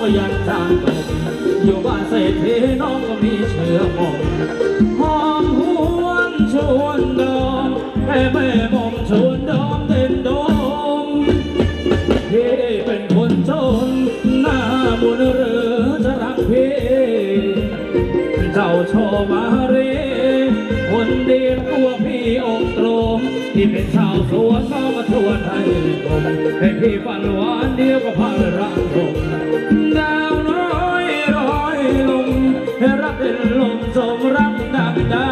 ก็ยังจางตกอยู่บ้านเศรษฐีน้องก็มีเชื้อมงหอมหวนชวนดองแม่แม่มอมชวนดองเด่นดงพี่เป็นคนจนหน้าบุญเรือจะรักพี่เจ้าโชมาเรคนเดียวตัวพี่องตรงที่เป็นชาวสวนน้องมาชวนให้ผมให้พี่ฝันหวานเดียวกับพันรักผมดาวน้อยร้อยลมให้รักเป็นลมสมรักดังดา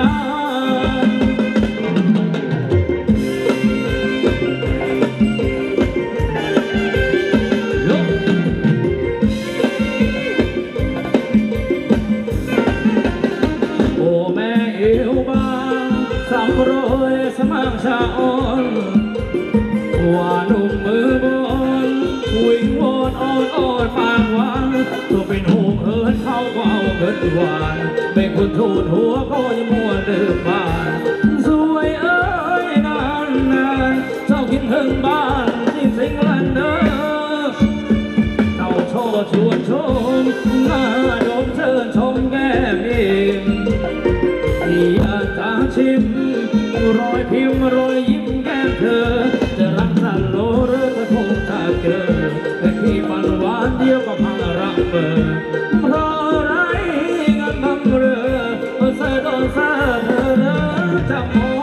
สำโรยสมังชาอ่อนว่านุ่มมือบนวิ่งวอนอ่อนอ่อนปากหวานตัวเป็นหูเหินเข้าก็เอาเงินหวานเป็นคนทูดหัวก็ยังมัวเดิมบ้านสวยเอ้ยนานนานเจ้าคิดถึงบ้านที่สิงห์ลันเดอร์เจ้าโชว์ชวนชมหน้าดมเชิญชมแก้มเองอยากจะชิมรอยพิมพ์รอยยิ้มแก้มเธอจะรักสันโลหรือจะคงจะเจอแต่พี่ฝันหวานเดียวกับพังรักเบอร์เพราะไรเงินทำเรือเธอโดนซาเธอจะมอง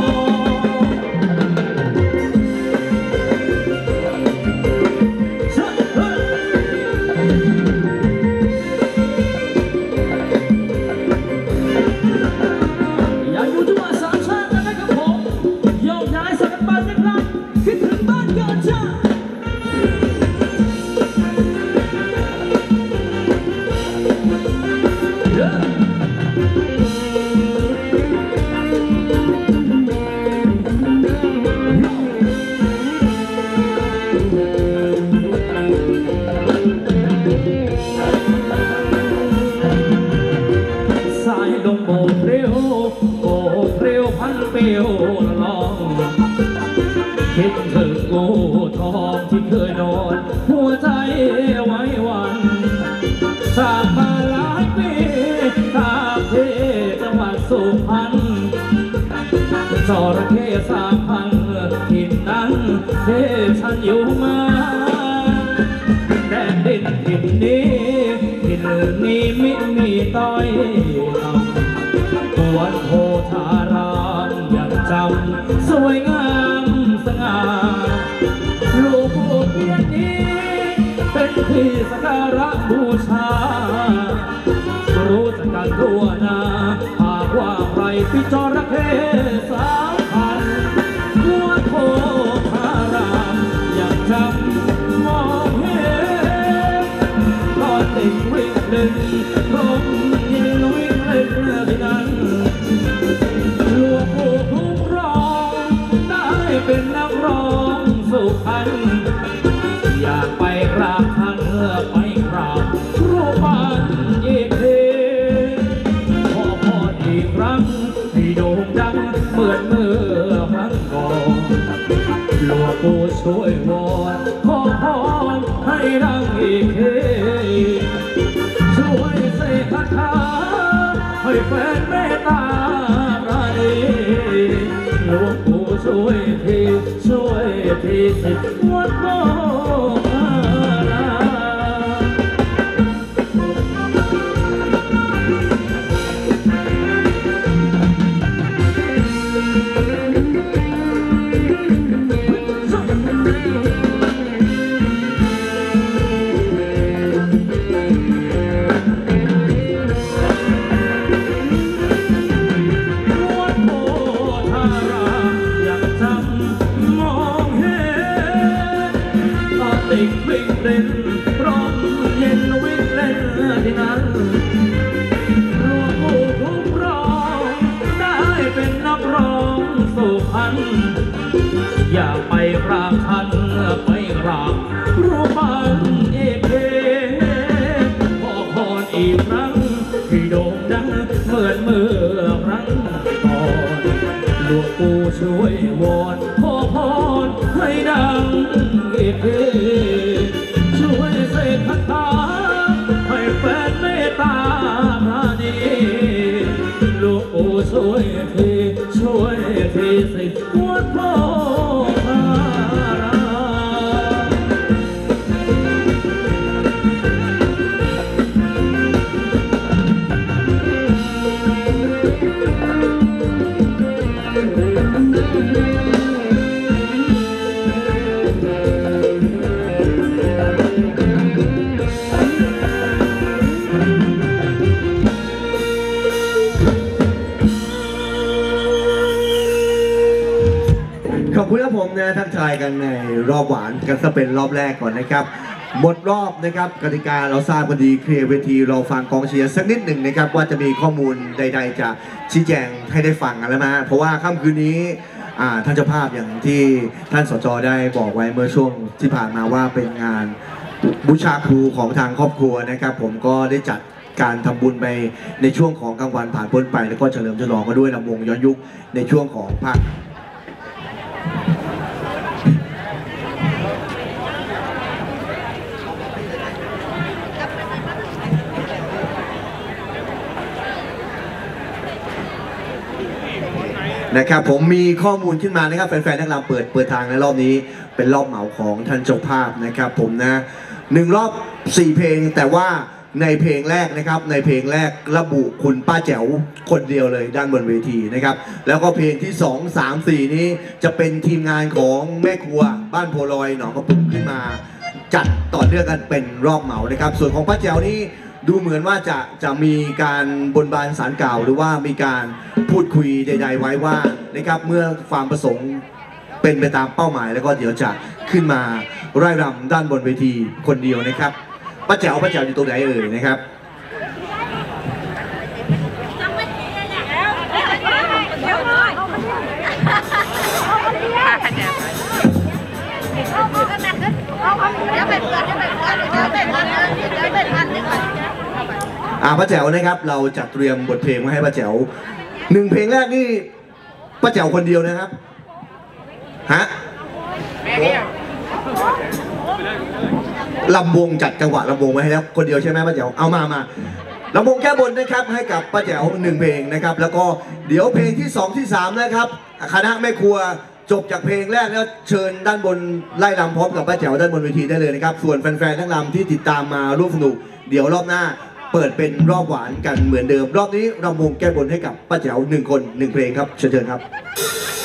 คิดถึงโง่ทองที่เคยนอนหัวใจไว้วันจากมาหลายปีจากที่จังหวัดสุพรรณจระเข้3,000ถิ่นนั้นที่ฉันอยู่มาแดนดินถิ่นนี้ถิ่นนี้มิมีต้อยต่ำตัวโพธารามยังจำสวยงามสง่าลูกผู้เพียรนี้เป็นที่สักการะบูชารู้จักกันทั่วหน้าหากว่าใครที่จระเข้3,000หัวโพธารามยังจำมองเห็นตอนเด็กวิ่งเล่นพร้อมยิงวิ่งเล่นที่นั้นลูกผู้คุ้มครองได้เป็นนักร้องสุพรรณอยากไปกราบท่านไปกราบรูปปั้นอีกทีขอพรอีกครั้งให้โด่งดังเหมือนเมื่อครั้งก่อนหลวงปู่ช่วยวอนขอพรให้ดังอีกทีช่วยเสกคาถาให้แฟนเมตตาประณีหลวงปู่ช่วยทีสิวัดโพธารวิ่งเล่นร้องเย็นวิ่งเล่นที่นั้นหลวงปู่คุ้มครองได้เป็นนักร้องสุพรรณอยากไปกราบท่านไปกราบรูปปั้นเอกเทขอพรอีกครั้งที่โด่งดังเหมือนเมื่อครั้งก่อนหลวงปู่ช่วยวอนขอพรให้ดังอีกทีช่วยเสกคาถา 40วัดโพธารามขอบคุณครับผมนะทักทายกันในรอบหวานกันซะเป็นรอบแรกก่อนนะครับหมดรอบนะครับกติกาเราทราบกันดีเคลียร์เวทีเราฟังกองเชียร์สักนิดหนึ่งนะครับว่าจะมีข้อมูลใดๆจะชี้แจงให้ได้ฟังกันแล้วนะเพราะว่าค่ำคืนนี้ท่านเจ้าภาพอย่างที่ท่านสจได้บอกไว้เมื่อช่วงที่ผ่านมาว่าเป็นงานบูชาครูของทางครอบครัวนะครับผมก็ได้จัดการทำบุญไปในช่วงของกลางวันผ่านพ้นไปแล้วก็เฉลิมฉลองกันด้วยลำวงย้อนยุคในช่วงของภาคนะครับผมมีข้อมูลขึ้นมานะครับแฟนๆนักรำเปิดทางในรอบนี้เป็นรอบเหมาของท่านเจ้าภาพนะครับผมนะ1 รอบ 4 เพลงแต่ว่าในเพลงแรกนะครับในเพลงแรกระบุคุณป้าแจ๋วคนเดียวเลยด้านบนเวทีนะครับแล้วก็เพลงที่2 3 4นี้จะเป็นทีมงานของแม่ครัวบ้านโพลอยหนองกระปุกขึ้นมาจัดต่อเนื่องกันเป็นรอบเหมานะครับส่วนของป้าแจ๋วนี้ดูเหมือนว่าจะมีการบนบานศาลกล่าวหรือว่ามีการพูดคุยใดๆไว้ว่านะครับเมื่อความประสงค์เป็นไปตามเป้าหมายแล้วก็เดี๋ยวจะขึ้นมาไร่รำด้านบนเวทีคนเดียวนะครับป้าแจ๋วอยู่ตรงไหนเอ่ยนะครับป้าแจ๋วนะครับเราจัดเตรียมบทเพลงมาให้ป้าแจ๋ว1 เพลงแรกนี่ป้าแจ๋วคนเดียวนะครับฮะลำวงจัดจังหวะลำวงไว้ให้แล้วคนเดียวใช่ไหมป้าแจ๋วเอามาลำวงแก้บนนะครับให้กับป้าแจ๋ว1 เพลงนะครับแล้วก็เดี๋ยวเพลงที่2 ที่ 3นะครับคณะแม่ครัวจบจากเพลงแรกแล้วเชิญด้านบนไล่รำพร้อมกับป้าแจ๋วด้านบนเวทีได้เลยนะครับส่วนแฟนๆทั้งรำที่ติดตามมาร่วมสนุกเดี๋ยวรอบหน้าเปิดเป็นรอบหวานกันเหมือนเดิมรอบนี้รำวงแก้บนให้กับป้าแจ๋ว1 คน 1 เพลงครับเชิญครับ